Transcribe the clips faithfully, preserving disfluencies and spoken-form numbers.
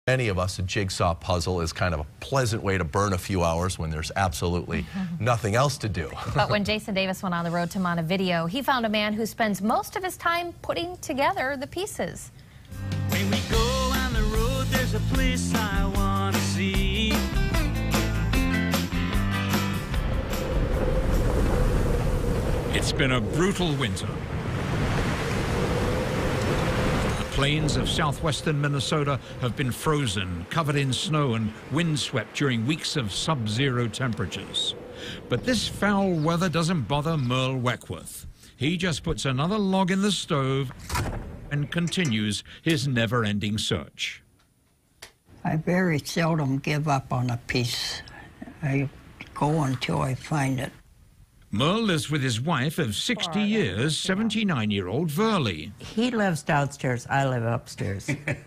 Many of us, a jigsaw puzzle is kind of a pleasant way to burn a few hours when there's absolutely nothing else to do. But when Jason Davis went on the road to Montevideo, he found a man who spends most of his time putting together the pieces. When we go on the road, there's a place I want to see. It's been a brutal winter. The plains of southwestern Minnesota have been frozen, covered in snow and windswept during weeks of sub-zero temperatures. But this foul weather doesn't bother Merle Weckwerth. He just puts another log in the stove and continues his never-ending search. I very seldom give up on a piece. I go until I find it. Merle lives with his wife of sixty years, seventy-nine-year-old Verlie. He lives downstairs, I live upstairs.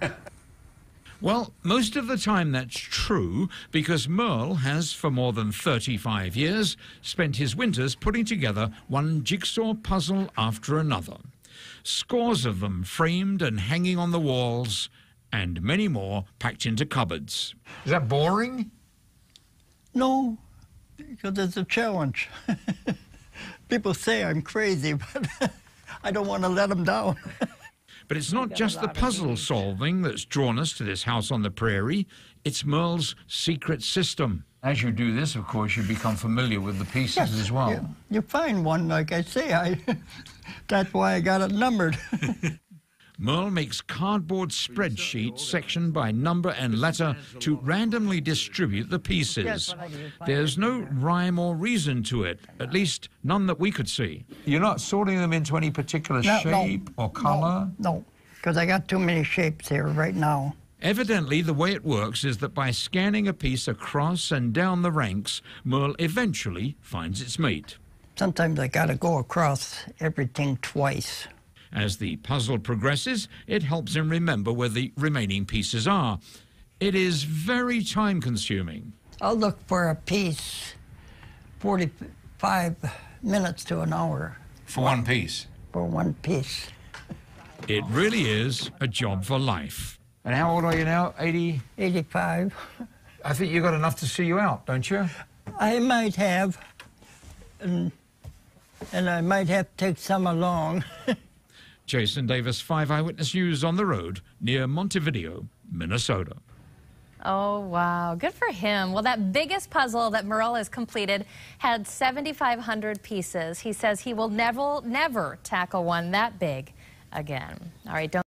Well, most of the time that's true, because Merle has, for more than thirty-five years, spent his winters putting together one jigsaw puzzle after another. Scores of them framed and hanging on the walls, and many more packed into cupboards. Is that boring? No, because it's a challenge. People say I'm crazy, but I don't want to let them down. But it's not just the puzzle solving that's drawn us to this house on the prairie. It's Merle's secret system. As you do this, of course, you become familiar with the pieces Yes, as well. You, you find one, like I say, I, that's why I got it numbered. Merle makes cardboard spreadsheets sectioned by number and letter to randomly distribute the pieces. There's no rhyme or reason to it, at least none that we could see. You're not sorting them into any particular No, shape no, or color? No, because I got too many shapes here right now. Evidently, the way it works is that by scanning a piece across and down the ranks, Merle eventually finds its mate. Sometimes I got to go across everything twice. As the puzzle progresses, it helps him remember where the remaining pieces are. It is very time-consuming. I'll look for a piece forty-five minutes to an hour. For one piece? For one piece. It really is a job for life. And how old are you now? eighty? eighty-five. I think you got enough to see you out, don't you? I might have, and, and I might have to take some along. Jason Davis, five Eyewitness News on the road near Montevideo, Minnesota. Oh, wow. Good for him. Well, that biggest puzzle that Merle has completed had seventy-five hundred pieces. He says he will never, never tackle one that big again. All right, don't